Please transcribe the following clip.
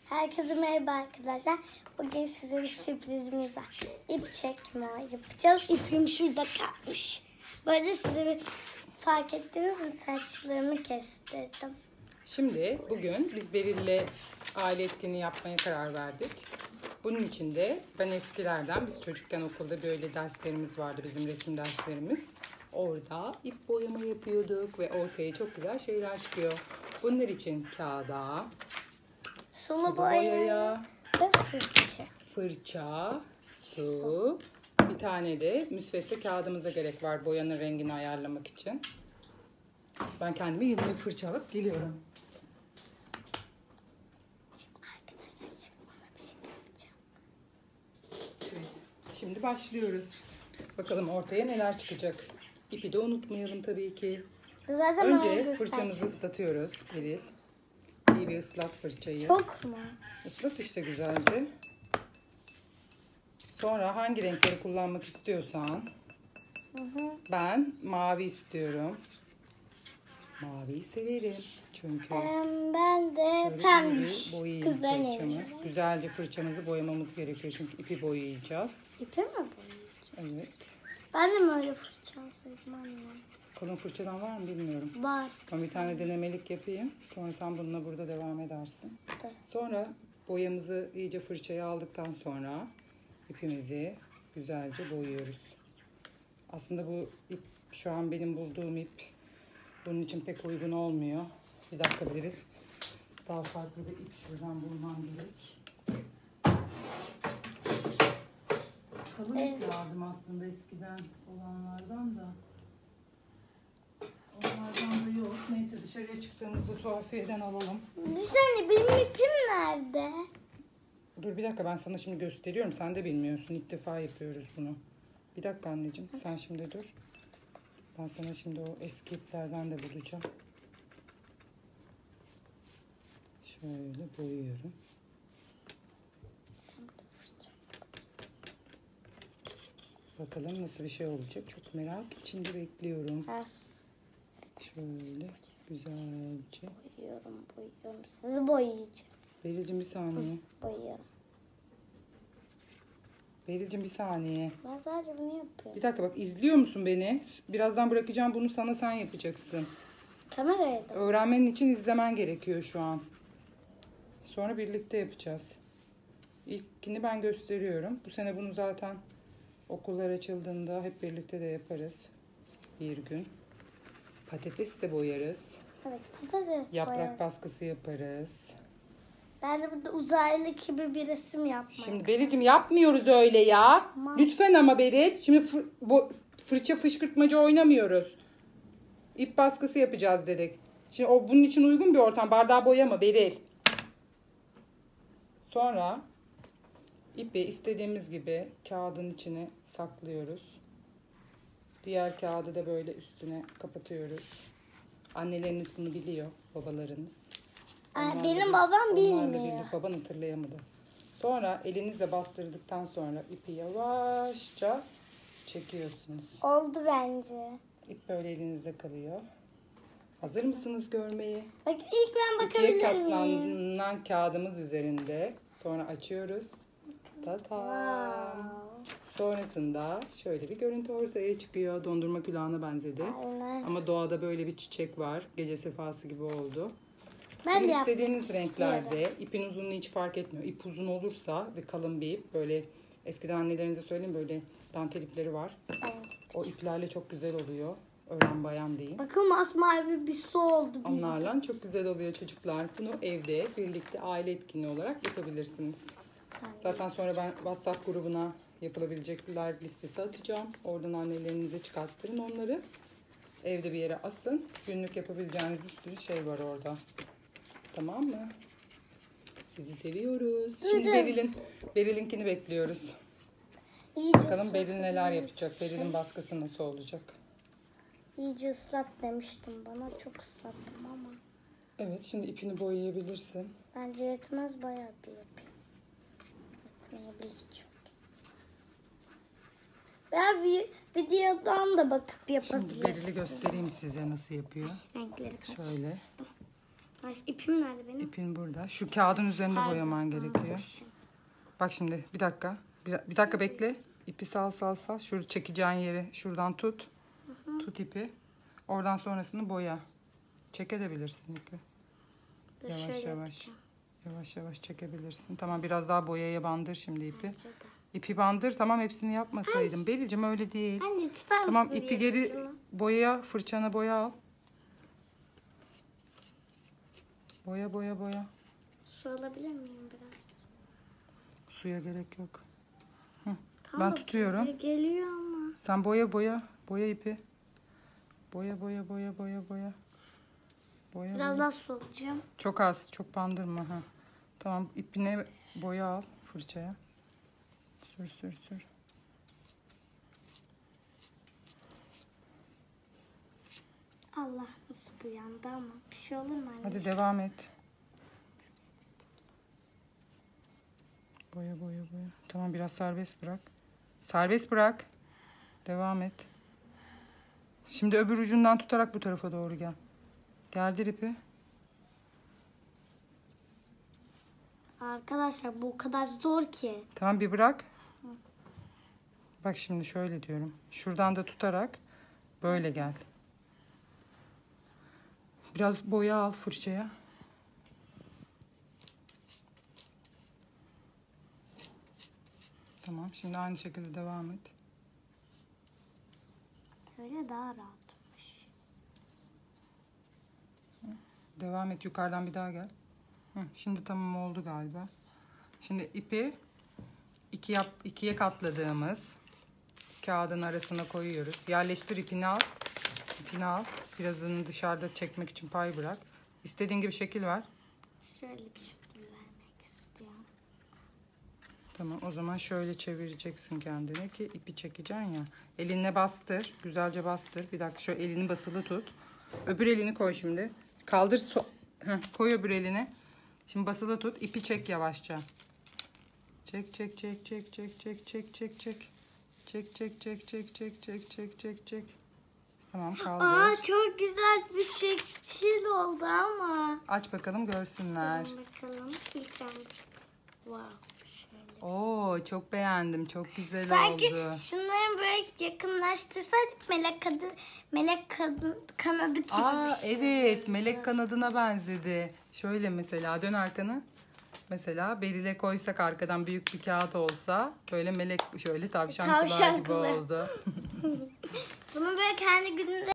Herkese merhaba arkadaşlar. Bugün size bir sürprizimiz var. İp çekme yapacağız. İpim şurada kalmış. Böyle size bir fark ettiniz mi? Saçlarımı kestirdim. Şimdi bugün biz Beril'le aile etkinliği yapmaya karar verdik. Bunun için de ben eskilerden, biz çocukken okulda böyle derslerimiz vardı, bizim resim derslerimiz. Orada ip boyama yapıyorduk ve ortaya çok güzel şeyler çıkıyor. Bunlar için kağıda, Sulu boyaya ve fırça, su, bir tane de müsvedde kağıdımıza gerek var boyanın rengini ayarlamak için. Ben kendime yeni bir fırça alıp geliyorum. Evet, şimdi başlıyoruz. Bakalım ortaya neler çıkacak. İpi de unutmayalım tabii ki. Zaten önce fırçamızı ıslatıyoruz Beril. İyi bir ıslat fırçayı. Çok mu? Islat işte güzelce. Sonra hangi renkleri kullanmak istiyorsan. Ben mavi istiyorum. Maviyi severim. Çünkü ben de pembiş. Boyayayım Güzel fırçamı. Güzelce fırçamızı boyamamız gerekiyor. Çünkü ipi boyayacağız. İpi mi boyayacağım? Evet. Ben de mi öyle fırça alsaydım anne? Kalın fırçadan var mı bilmiyorum. Var. Ben bir tane denemelik yapayım. Sonra sen bununla burada devam edersin. Evet. Sonra boyamızı iyice fırçaya aldıktan sonra ipimizi güzelce boyuyoruz. Aslında bu ip şu an benim bulduğum ip. Bunun için pek uygun olmuyor. Bir dakika Beril. Daha farklı bir ip şuradan bulmam gerek. Kalın ip lazım aslında eskiden olanlardan da. Onlardan da yok. Neyse dışarıya çıktığımızda tuhafiyeden alalım. Bir saniye benim ipim nerede? Dur bir dakika ben sana şimdi gösteriyorum. Sen de bilmiyorsun. İlk defa yapıyoruz bunu. Bir dakika anneciğim. Sen şimdi dur. Ben sana şimdi o eski iplerden de bulacağım. Şöyle boyuyorum. Bakalım nasıl bir şey olacak. Çok merak içinde bekliyorum. Şöyle güzelce. Boyuyorum. Sizi boyayacağım. Beril'cim bir saniye. Boyuyorum. Beril'cim bir saniye. Ben sadece bunu yapıyorum. Bir dakika bak izliyor musun beni? Birazdan bırakacağım bunu sana sen yapacaksın. Kameraya da. Öğrenmenin için izlemen gerekiyor şu an. Sonra birlikte yapacağız. İlkini ben gösteriyorum. Bu sene bunu zaten okullar açıldığında hep birlikte de yaparız. Bir gün. Patates de boyarız. Evet patates Yaprak baskısı yaparız. Ben de burada uzaylı gibi bir resim yapmaya. Şimdi Beril'cim yapmıyoruz öyle ya. Lütfen ama Beril. Şimdi fırça fışkırtmacı oynamıyoruz. İp baskısı yapacağız dedik. Şimdi o bunun için uygun bir ortam. Bardağı boyama Beril. Sonra ipi istediğimiz gibi kağıdın içine saklıyoruz. Diğer kağıdı da böyle üstüne kapatıyoruz. Anneleriniz bunu biliyor, babalarınız. Benim babam bilmiyor. Birlikte, baban hatırlayamadı. Sonra elinizle bastırdıktan sonra ipi yavaşça çekiyorsunuz. Oldu bence. İp böyle elinizde kalıyor. Hazır mısınız görmeye? Bak ilk ben İkiye bakabilir miyim? katlanan kağıdımız üzerinde. Sonra açıyoruz. Sonrasında şöyle bir görüntü ortaya çıkıyor. Dondurma külahına benzedi. Aynen. Ama doğada böyle bir çiçek var. Gece sefası gibi oldu. Ben de istediğiniz renklerde, ipin uzunluğu hiç fark etmiyor. İp uzun olursa ve kalın bir ip, böyle eskiden annelerinize söyleyeyim, böyle dantel ipleri var. Evet. O iplerle çok güzel oluyor. Öğren bayan değil. Bakın masmavi bir su oldu. Onlarla çok güzel oluyor çocuklar. Bunu evde birlikte aile etkinliği olarak yapabilirsiniz. Zaten sonra ben WhatsApp grubuna yapılabilecekler listesi atacağım. Oradan annelerinize çıkarttırın onları. Evde bir yere asın. Günlük yapabileceğiniz bir sürü şey var orada. Tamam mı? Sizi seviyoruz. Şimdi Beril'inkini bekliyoruz. Bakalım Beril neler yapacak. Beril'in baskısı nasıl olacak? İyice ıslat demiştim bana. Çok ıslattım ama. Evet şimdi ipini boyayabilirsin. Bence yetmez bayağı bir yapayım. Yetmeyebilir çünkü. Ben videodan da bakıp yapabilirsin. Şimdi Beril'i göstereyim size nasıl yapıyor. Renkleri Şöyle. İpim nerede benim? İpin burada. Şu kağıdın üzerinde Pardon, boyaman gerekiyor. unutmuşum. Bak şimdi bir dakika. Bir dakika bekle. İpi sal. Şurada çekeceğin yeri şuradan tut. Tut ipi. Oradan sonrasını boya. Çekebilirsin ipi. Dur, Yavaş şöyle yavaş. yapacağım. Yavaş yavaş çekebilirsin. Tamam, biraz daha boyaya bandır şimdi ipi. Bence de. İpi bandır. Tamam, hepsini yapmasaydım. Beril'cim öyle değil. Anne tutar Tamam, mısın ipi geri diye boya, fırçana boya al. Boya. Su alabilir miyim biraz? Suya gerek yok. Tamam, Ben tutuyorum. bize geliyor ama. Sen boya. Boya ipi. Boya. Biraz daha su alacağım. Çok az, çok bandırma. Ha. Tamam, ipine boya al fırçaya. Sür. Allah, nasıl bu yandı ama. Bir şey olur mu anne? Hadi devam et. Boya. Tamam, biraz serbest bırak. Serbest bırak. Devam et. Şimdi öbür ucundan tutarak bu tarafa doğru gel. Geldir ipi. Arkadaşlar bu o kadar zor ki. Tamam, bir bırak. Bak şimdi şöyle diyorum. Şuradan da tutarak böyle gel. Biraz boya al fırçaya. Tamam, şimdi aynı şekilde devam et. Öyle daha rahatmış. Devam et, yukarıdan bir daha gel. Şimdi tamam oldu galiba. Şimdi ipi ikiye katladığımız kağıdın arasına koyuyoruz. Yerleştir, ipini al. Birazını dışarıda çekmek için pay bırak. İstediğin gibi şekil ver. Şöyle bir şekil vermek istiyorum. Tamam, o zaman şöyle çevireceksin kendini ki ipi çekeceksin ya. Elinle bastır. Güzelce bastır. Bir dakika, şöyle elini basılı tut. Öbür elini koy şimdi. Kaldır. Koy öbür elini. Şimdi basılı tut. İpi çek yavaşça. Çek. Çek. Tamam, kaldır. Aa, çok güzel bir şekil oldu ama. Aç bakalım görsünler. Bakalım. İlk ben. Wow. Şöyle. Oo, çok beğendim. Çok güzel Sanki oldu. şunları böyle yakınlaştırsaydık melek kanadı gibi bir şey. Evet, melek kanadına benzedi. Şöyle mesela dön arkanı. Mesela Beril'e koysak arkadan büyük bir kağıt olsa böyle melek, şöyle tavşan kulağı gibi kulağı. oldu. Bunu böyle kendi gününde